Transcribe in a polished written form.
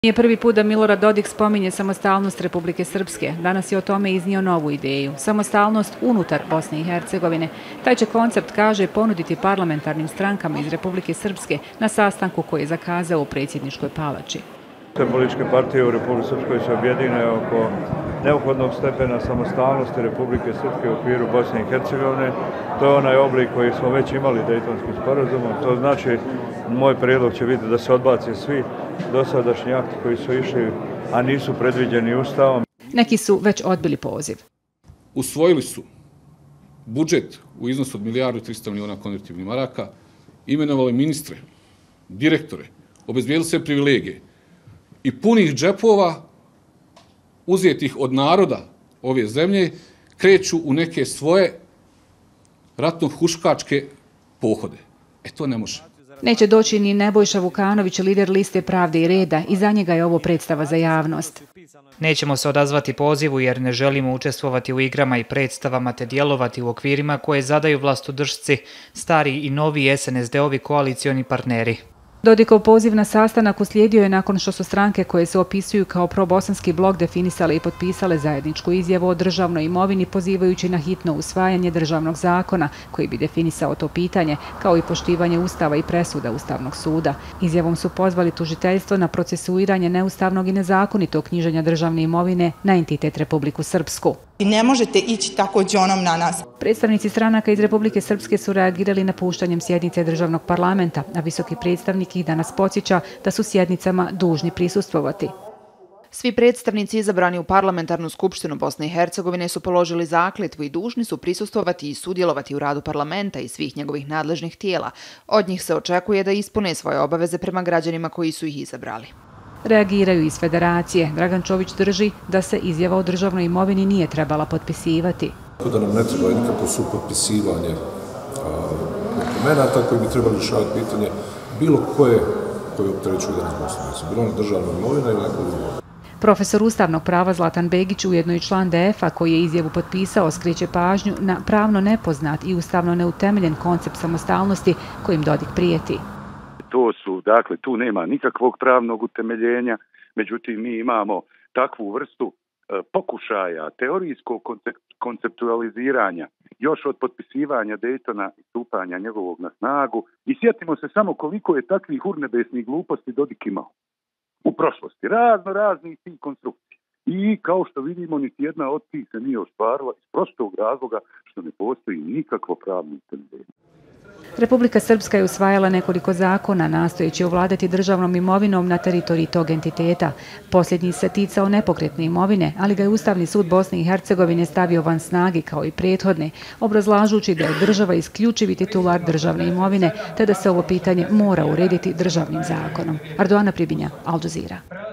Nije prvi put da Milorad Dodik spominje samostalnost Republike Srpske. Danas je o tome iznio novu ideju. Samostalnost unutar Bosne i Hercegovine. Taj će koncept, kaže, ponuditi parlamentarnim strankama iz Republike Srpske na sastanku koji je zakazao u predsjedničkoj palači. Sve političke partije u Republike Srpskoj se objedine oko neophodnog stepena samostalnosti Republike Srpske u okviru Bosne i Hercegovine. To je onaj oblik koji smo već imali Dejtonskim sporazumom. To znači, moj prijedlog će biti da se odbace svi dosadašnji akti koji su išli, a nisu predviđeni Ustavom. Neki su već odbili poziv. Usvojili su budžet u iznosu od 1.300 miliona konvertibilnih maraka, imenovali ministre, direktore, obezbijedili sve privilegije i punih džepova uzetih od naroda ove zemlje kreću u neke svoje ratno-huškačke pohode. To ne može. Neće doći ni Nebojša Vukanović, lider liste Pravde i reda, i za njega je ovo predstava za javnost. Nećemo se odazvati pozivu jer ne želimo učestvovati u igrama i predstavama te djelovati u okvirima koje zadaju vlastodržci, stari i novi SNSD-ovi koalicioni partneri. Dodikov poziv na sastanak uslijedio je nakon što su stranke koje se opisuju kao probosanski blok definisale i potpisale zajedničku izjavu o državnoj imovini pozivajući na hitno usvajanje državnog zakona koji bi definisao to pitanje, kao i poštivanje Ustava i presuda Ustavnog suda. Izjavom su pozvali tužiteljstvo na procesuiranje neustavnog i nezakonitog knjiženja državne imovine na entitet Republiku Srpsku. Ne možete ići tako đonom na nas. Predstavnici stranaka iz Republike Srpske su reagirali napuštanjem sjednice državnog parlamenta, a visoki predstavnik ih danas podsjeća da su sjednicama dužni prisustvovati. Svi predstavnici izabrani u Parlamentarnu skupštinu Bosne i Hercegovine su položili zakletvu i dužni su prisustvovati i sudjelovati u radu parlamenta i svih njegovih nadležnih tijela. Od njih se očekuje da ispune svoje obaveze prema građanima koji su ih izabrali. Reagiraju iz federacije. Dragan Čović drži da se izjava o državnoj imovini nije trebala potpisivati. Da nam ne treba nikako supotpisivanje dokumenata koji bi trebali rješavati pitanje bilo koje opterećuju danas Bosnu. Bilo na državna imovina ili neko drugo. Profesor ustavnog prava Zlatan Begić, ujedno i član DF-a koji je izjavu potpisao, skreće pažnju na pravno nepoznat i ustavno neutemeljen koncept samostalnosti kojim Dodik prijeti. Dakle, tu nema nikakvog pravnog utemeljenja, međutim mi imamo takvu vrstu pokušaja teorijskog konceptualiziranja još od potpisivanja Dejtona i stupanja njegovog na snagu i sjetimo se samo koliko je takvih urnebesnih gluposti Dodik imao u prošlosti, raznih tih konstrukcija. I kao što vidimo, niti jedna od tih se nije ostvarila iz prostog razloga što ne postoji nikakvo pravno utemeljenje. Republika Srpska je usvajala nekoliko zakona nastojeći ovladati državnom imovinom na teritoriji tog entiteta. Posljednji se ticao nepokretne imovine, ali ga je Ustavni sud Bosne i Hercegovine stavio van snage kao i prethodne, obrazlažući da je država isključivi titular državne imovine, te da se ovo pitanje mora urediti državnim zakonom. Ardoana Pribinja, Al Jazeera.